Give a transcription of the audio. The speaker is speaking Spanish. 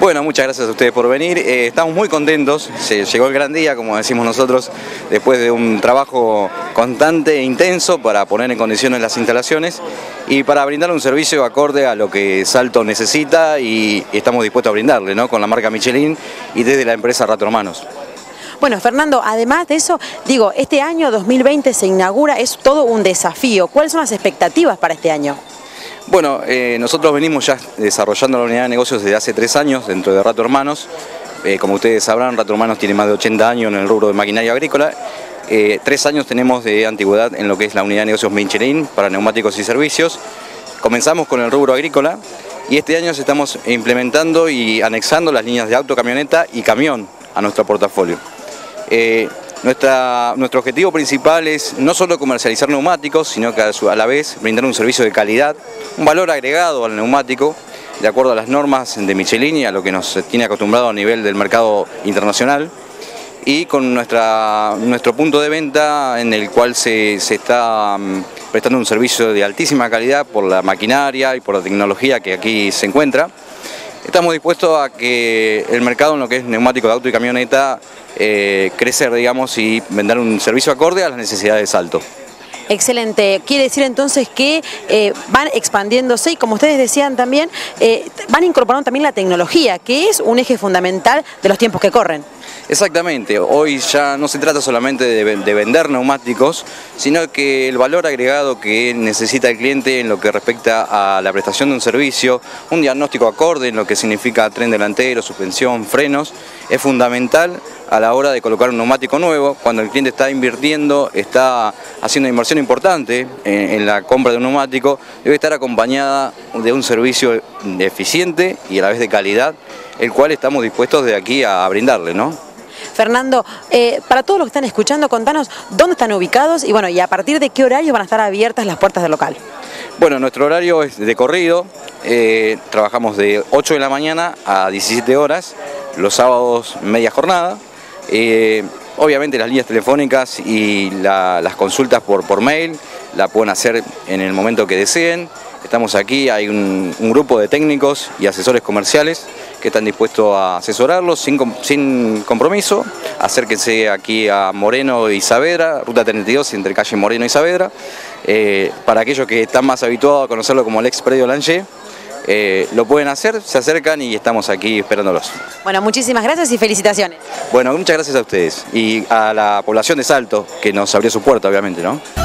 Bueno, muchas gracias a ustedes por venir. Estamos muy contentos, se llegó el gran día, como decimos nosotros, después de un trabajo constante e intenso para poner en condiciones las instalaciones y para brindar un servicio acorde a lo que Salto necesita y estamos dispuestos a brindarle, ¿no? Con la marca Michelin y desde la empresa Rato Hermanos. Bueno, Fernando, además de eso, digo, este año 2020 se inaugura, es todo un desafío. ¿Cuáles son las expectativas para este año? Bueno, nosotros venimos ya desarrollando la unidad de negocios desde hace 3 años dentro de Rato Hermanos. Como ustedes sabrán, Rato Hermanos tiene más de 80 años en el rubro de maquinaria agrícola. 3 años tenemos de antigüedad en lo que es la unidad de negocios Michelin para neumáticos y servicios. Comenzamos con el rubro agrícola y este año estamos implementando y anexando las líneas de auto, camioneta y camión a nuestro portafolio. Nuestro objetivo principal es no solo comercializar neumáticos, sino que a la vez brindar un servicio de calidad, un valor agregado al neumático, de acuerdo a las normas de Michelin y a lo que nos tiene acostumbrado a nivel del mercado internacional, y con nuestro punto de venta en el cual se está prestando un servicio de altísima calidad por la maquinaria y por la tecnología que aquí se encuentra. Estamos dispuestos a que el mercado en lo que es neumático de auto y camioneta crecer, digamos, y vender un servicio acorde a las necesidades de Salto. Excelente. Quiere decir entonces que van expandiéndose y, como ustedes decían también, van incorporando también la tecnología, que es un eje fundamental de los tiempos que corren. Exactamente, hoy ya no se trata solamente de vender neumáticos, sino que el valor agregado que necesita el cliente en lo que respecta a la prestación de un servicio, un diagnóstico acorde en lo que significa tren delantero, suspensión, frenos, es fundamental a la hora de colocar un neumático nuevo. Cuando el cliente está invirtiendo, está haciendo una inversión importante en la compra de un neumático, debe estar acompañada de un servicio eficiente y a la vez de calidad, el cual estamos dispuestos de aquí a brindarle, ¿no? Fernando, para todos los que están escuchando, contanos dónde están ubicados y bueno, y a partir de qué horario van a estar abiertas las puertas del local. Bueno, nuestro horario es de corrido, trabajamos de 8 de la mañana a 17 horas, los sábados media jornada. Obviamente las líneas telefónicas y las consultas por mail la pueden hacer en el momento que deseen. Estamos aquí, hay un grupo de técnicos y asesores comerciales que están dispuestos a asesorarlos sin compromiso. Acérquense aquí a Moreno y Saavedra, ruta 32 entre calle Moreno y Saavedra. Para aquellos que están más habituados a conocerlo como el ex predio Lange, lo pueden hacer, se acercan y estamos aquí esperándolos. Bueno, muchísimas gracias y felicitaciones. Bueno, muchas gracias a ustedes y a la población de Salto que nos abrió su puerta, obviamente, ¿no?